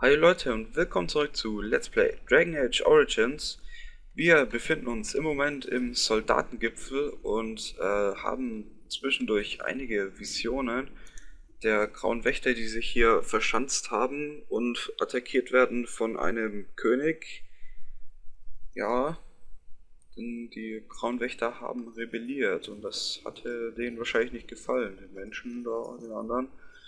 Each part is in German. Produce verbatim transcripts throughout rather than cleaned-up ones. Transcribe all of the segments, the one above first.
Hi Leute und willkommen zurück zu Let's Play Dragon Age Origins. Wir befinden uns im Moment im Soldatengipfel und äh, haben zwischendurch einige Visionen der Grauen Wächter, die sich hier verschanzt haben und attackiert werden von einem König. Ja, denn die Grauen Wächter haben rebelliert und das hatte denen wahrscheinlich nicht gefallen, den Menschen da, den anderen.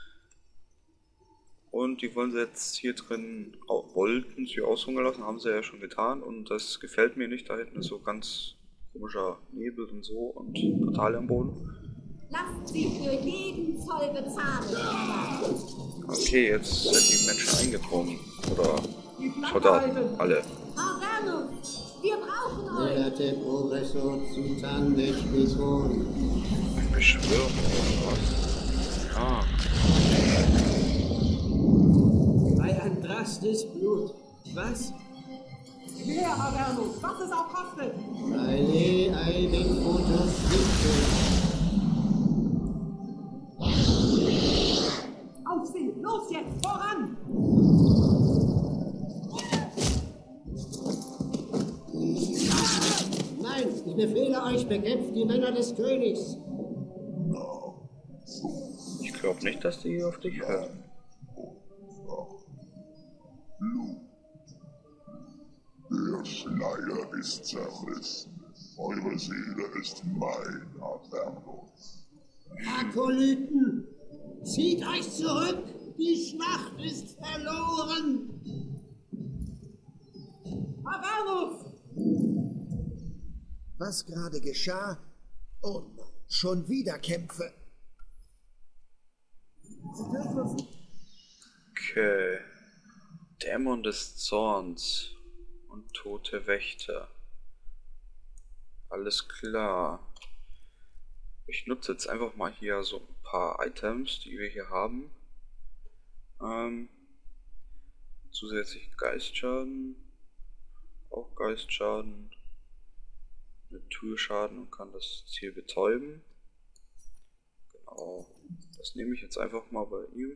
Und die wollen sie jetzt hier drin, wollten sie aushungern lassen, haben sie ja schon getan. Und das gefällt mir nicht, da hinten ist so ganz komischer Nebel und so und Portale am Boden. Lasst sie für jeden Zoll bezahlen. Okay, jetzt sind die Menschen eingedrungen. Oder Soldaten, alle. Arganus, wir brauchen euch. Verehrte Professor Zutan Beschwörung. Beschwörung oder was? Ah. Bei Andrastes Blut. Was? Wer, Avernus, was es auch kostet! Eine einen Fotos Auf sie! Los jetzt! Voran! Nein, ich befehle euch, bekämpft die Männer des Königs. Ich glaube nicht, dass die auf dich hören. Der Schleier ist zerrissen. Eure Seele ist mein, Avernus. Akolyten, zieht euch zurück. Die Schlacht ist verloren. Avernus! Was gerade geschah? Oh nein, schon wieder Kämpfe. Sie dürfen uns... Okay. Dämon des Zorns und tote Wächter. Alles klar. Ich nutze jetzt einfach mal hier so ein paar Items, die wir hier haben. Ähm, zusätzlich Geistschaden, auch Geistschaden, Naturschaden und kann das Ziel betäuben. Genau, das nehme ich jetzt einfach mal bei ihm.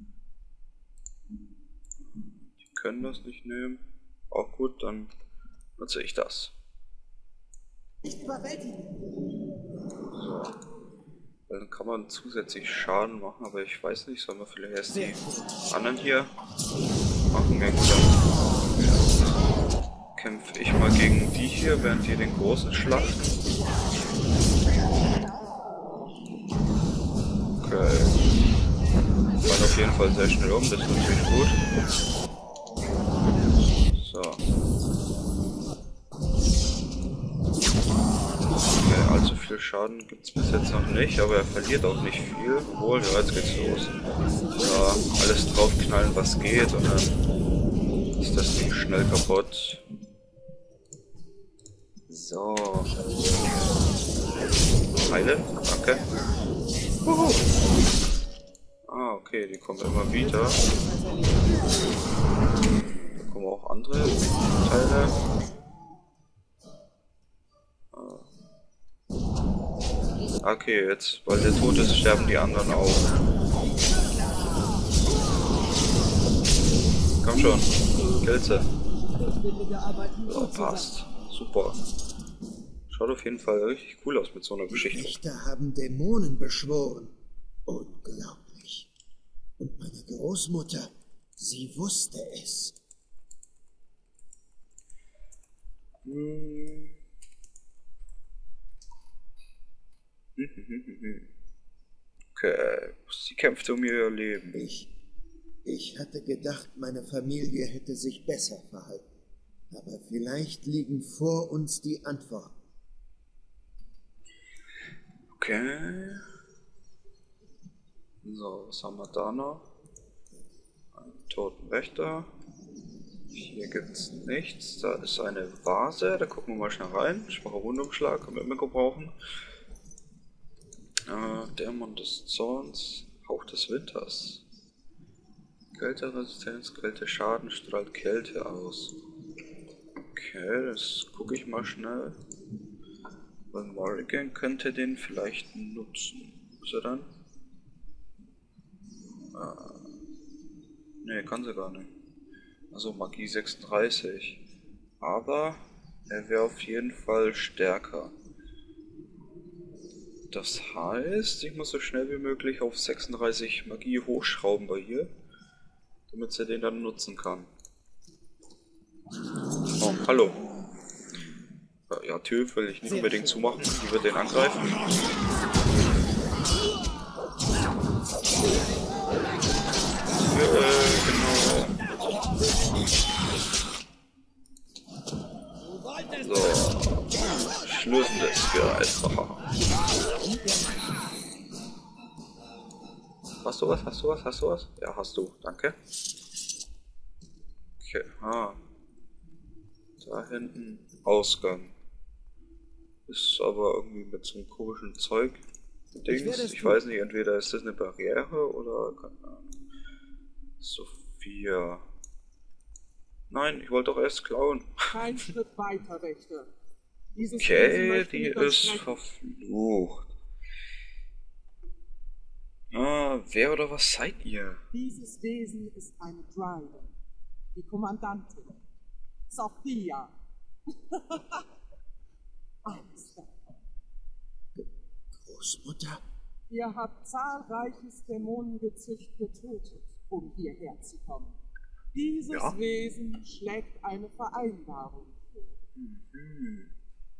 Die können das nicht nehmen. Auch gut, dann nutze ich das. Nicht überwältigen! So. Weil dann kann man zusätzlich Schaden machen, aber ich weiß nicht, sollen wir vielleicht erst die anderen hier machen? Ja gut, dann kämpfe ich mal gegen die hier, während die den großen schlachten. Okay. Fallen auf jeden Fall sehr schnell um, das ist natürlich gut. So. Okay, allzu viel Schaden gibt es bis jetzt noch nicht, aber er verliert auch nicht viel. Obwohl, ja, jetzt geht's los. Ja, alles draufknallen, was geht, und dann ist das Ding schnell kaputt. So. Heile, danke. Uhu. Ah, okay, die kommen immer wieder. Da kommen auch andere Teile. Okay, jetzt, weil der tot ist, sterben die anderen auch. Komm schon, Pilze. Oh, passt. Super. Schaut auf jeden Fall richtig cool aus mit so einer Die Geschichte. Wächter haben Dämonen beschworen. Unglaublich. Und meine Großmutter, sie wusste es. Hm. Okay, sie kämpfte um ihr Leben. Ich, ich hatte gedacht, meine Familie hätte sich besser verhalten. Aber vielleicht liegen vor uns die Antworten. Okay. So, was haben wir da noch? Einen toten Wächter. Hier gibt's nichts. Da ist eine Vase. Da gucken wir mal schnell rein. Schwacher Wundumschlag, können wir immer gebrauchen. Äh, Dämon des Zorns. Hauch des Winters. Kälteresistenz, Kälteschaden, strahlt Kälte aus. Okay, das gucke ich mal schnell. Weil Morrigan könnte den vielleicht nutzen. Ist er dann? Ah. Ne, kann sie gar nicht. Also Magie sechsunddreißig. Aber er wäre auf jeden Fall stärker. Das heißt, ich muss so schnell wie möglich auf sechsunddreißig Magie hochschrauben bei ihr, damit sie den dann nutzen kann. Oh, hallo. Ja, Tür will ich nicht unbedingt zumachen, die wird den angreifen. Äh, genau. So. Schlürfendes Geist. Hast du was? Hast du was? Hast du was? Ja, hast du. Danke. Okay. Ah. Da hinten Ausgang. Ist aber irgendwie mit so einem komischen Zeug. Dings. Ich, ich weiß nicht, entweder ist das eine Barriere oder keine Ahnung. Sophia. Nein, ich wollte doch erst klauen. Kein Schritt weiter, Wächter. Dieses Okay, die ist verflucht. Ah, wer oder was seid ihr? Dieses Wesen ist eine Driver. Die Kommandantin. Sophia. Alles davon. Großmutter? Ihr habt zahlreiches Dämonengezücht getötet, um hierher zu kommen. Dieses ja. Wesen schlägt eine Vereinbarung vor. Mhm.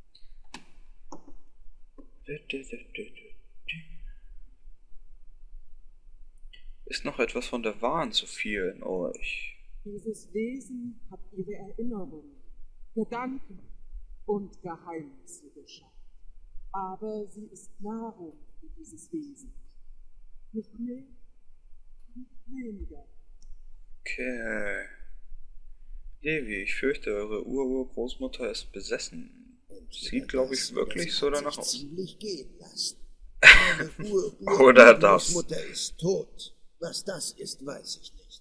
Ist noch etwas von der wahren Sophia in euch? Dieses Wesen hat ihre Erinnerungen, Gedanken und Geheimnisse geschaffen. Aber sie ist Nahrung für dieses Wesen. Nicht mehr, nicht weniger. Okay. Levi, ich fürchte, eure Ur-Urgroßmutter ist besessen. Sieht, glaube ich, wirklich so danach aus. Ziemlich gehen lassen. Meine Ur -Ur Oder das. Großmutter ist tot. Was das ist, weiß ich nicht.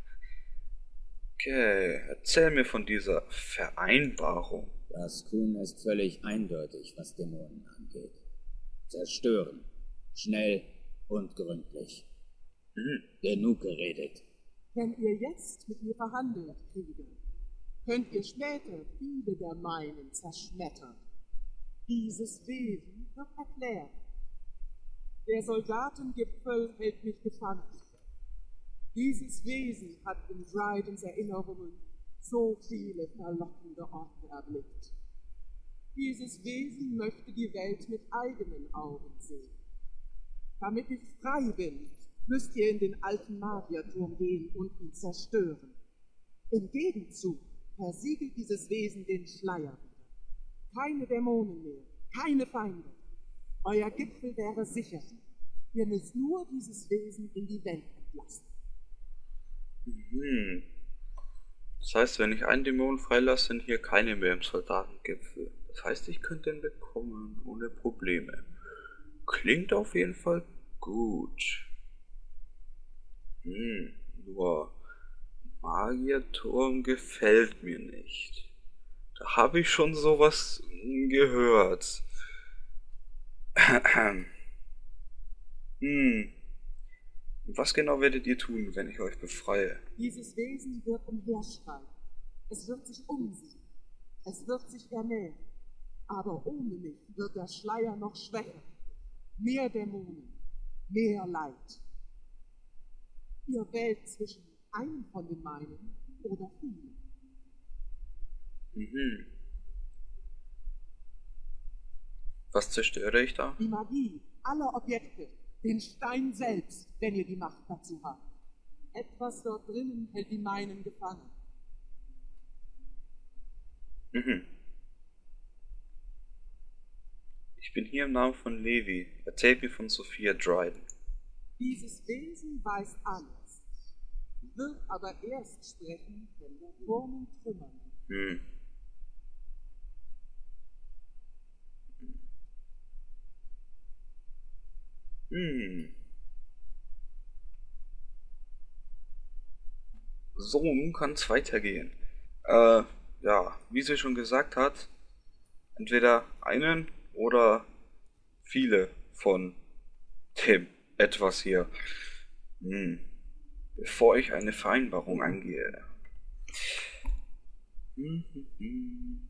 Okay, erzähl mir von dieser Vereinbarung. Das Kun ist völlig eindeutig, was Dämonen angeht. Zerstören. Schnell und gründlich. Hm. Genug geredet. Wenn ihr jetzt mit mir verhandelt, Krieger, könnt ihr später viele der meinen zerschmettern. Dieses Wesen wird erklärt. Der Soldatengipfel hält mich gefangen. Dieses Wesen hat in Drydens Erinnerungen so viele verlockende Orte erblickt. Dieses Wesen möchte die Welt mit eigenen Augen sehen. Damit ich frei bin, müsst ihr in den alten Magierturm gehen und ihn zerstören. Im Gegenzug versiegelt dieses Wesen den Schleier wieder. Keine Dämonen mehr, keine Feinde. Euer Gipfel wäre sicher. Ihr müsst nur dieses Wesen in die Welt entlassen. Mhm. Das heißt, wenn ich einen Dämon freilasse, sind hier keine mehr im Soldatengipfel. Das heißt, ich könnte ihn bekommen, ohne Probleme. Klingt auf jeden Fall gut. Hm, nur Magierturm gefällt mir nicht. Da habe ich schon sowas gehört. Hm. Was genau werdet ihr tun, wenn ich euch befreie? Dieses Wesen wird umherschreien. Es wird sich umsehen. Es wird sich ernähren. Aber ohne mich wird der Schleier noch schwächer. Mehr Dämonen, mehr Leid. Ihr wählt zwischen einem von den meinen oder vielen. Mhm. Was zerstöre ich da? Die Magie, alle Objekte, den Stein selbst, wenn ihr die Macht dazu habt. Etwas dort drinnen hält die meinen gefangen. Mhm. Ich bin hier im Namen von Levi. Erzählt mir von Sophia Dryden. Dieses Wesen weiß alles, wird aber erst sprechen, wenn der Turm in Trümmern liegt. Hm. Hm. So, nun kann es weitergehen. Äh, ja, wie sie schon gesagt hat, entweder einen oder viele von dem etwas hier. Hm. Bevor ich eine Vereinbarung angehe. Mhm.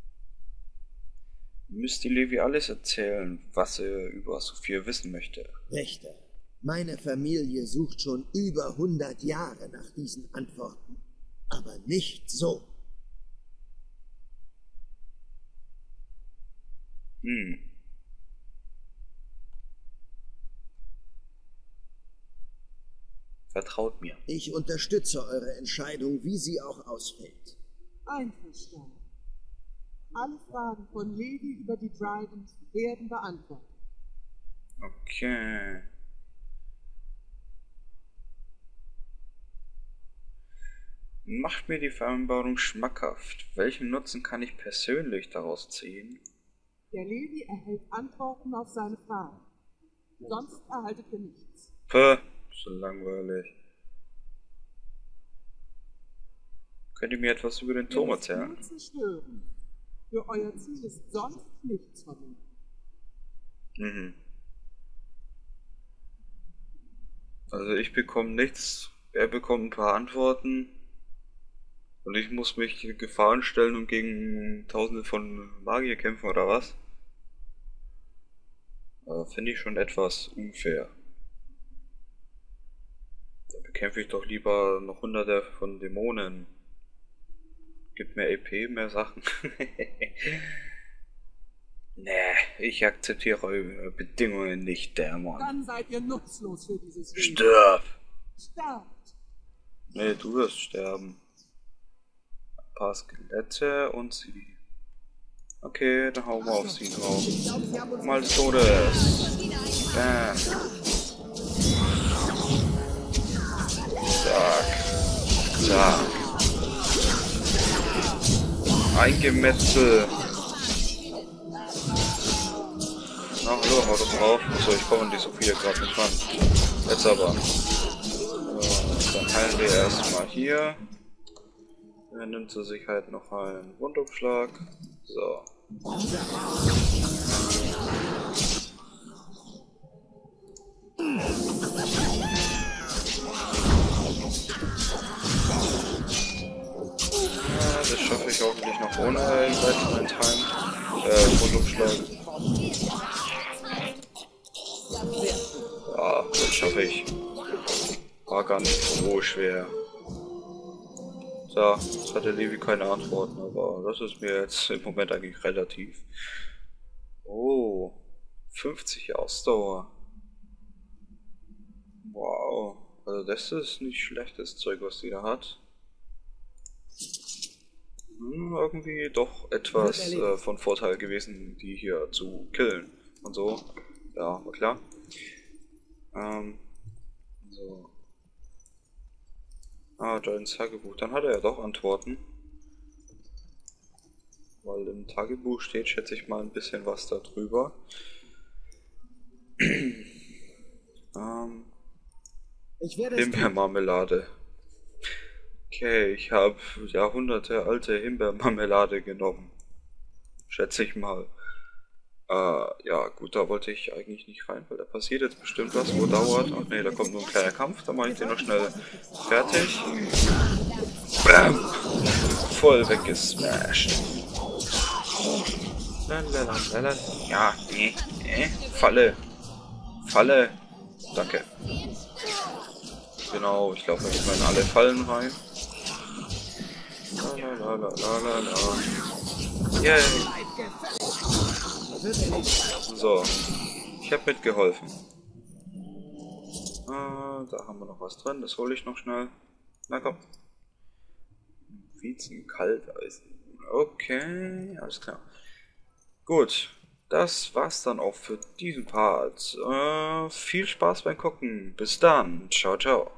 Müsste Levi alles erzählen, was er über Sophia wissen möchte. Wächter, meine Familie sucht schon über hundert Jahre nach diesen Antworten, aber nicht so. Hm. Vertraut mir. Ich unterstütze eure Entscheidung, wie sie auch ausfällt. Einverstanden. Alle Fragen von Levi über die Drydens werden beantwortet. Okay. Macht mir die Vereinbarung schmackhaft. Welchen Nutzen kann ich persönlich daraus ziehen? Der Levi erhält Antworten auf seine Fragen. Sonst erhaltet ihr nichts. Puh, so langweilig. Könnt ihr mir etwas über den Turm erzählen? Nur zerstören. Für euer Ziel ist sonst nichts von ihm. Mhm. Also ich bekomme nichts, er bekommt ein paar Antworten und ich muss mich Gefahren stellen und gegen tausende von Magier kämpfen oder was? Äh, finde ich schon etwas unfair. Da bekämpfe ich doch lieber noch hunderte von Dämonen. Gibt mehr E P, mehr Sachen. Nee, ich akzeptiere eure Bedingungen nicht, Dämon. Dann seid ihr nutzlos für dieses Leben. Stirb! Sterbt! Nee, du wirst sterben. Ein paar Skelette und sie. Okay, dann hauen wir auf sie drauf. Mal des Todes. Bam. Zack. Zack. Eingemetzel. Na hallo, hau doch drauf. Achso, ich komme an die Sophia gerade nicht ran. Jetzt aber. So, dann heilen wir erstmal hier. Er nimmt zur Sicherheit noch einen Wundumschlag. So. Ja, das schaffe ich hoffentlich noch ohne weiteren Time. Äh, Wundumschlag. Ja, das schaffe ich. War gar nicht so schwer. So, jetzt hat der Levi keine Antworten, aber das ist mir jetzt im Moment eigentlich relativ. Oh, fünfzig Ausdauer. Wow, also das ist nicht schlechtes Zeug, was die da hat. Hm, irgendwie doch etwas äh, von Vorteil gewesen, die hier zu killen und so. Ja, war klar. Ähm, so. Ah, da ins Tagebuch. Dann hat er ja doch Antworten. Weil im Tagebuch steht, schätze ich mal, ein bisschen was darüber. ähm, Himbeermarmelade. Okay, ich habe Jahrhunderte alte Himbeermarmelade genommen. Schätze ich mal. Äh, ja, gut, da wollte ich eigentlich nicht rein, weil da passiert jetzt bestimmt was, wo dauert. Ach nee, da kommt nur ein kleiner Kampf, da mache ich den noch schnell fertig. Bam! Voll weggesmashed. Lalalala. Ja, nee, nee, Falle. Falle. Danke. Genau, ich laufe jetzt mal in alle Fallen rein. Lalalala. Yay. So, ich habe mitgeholfen. Ah, da haben wir noch was drin, das hole ich noch schnell. Na komm. Vizen Kalteisen. Okay, alles klar. Gut, das war's dann auch für diesen Part. Äh, viel Spaß beim Gucken. Bis dann. Ciao, ciao.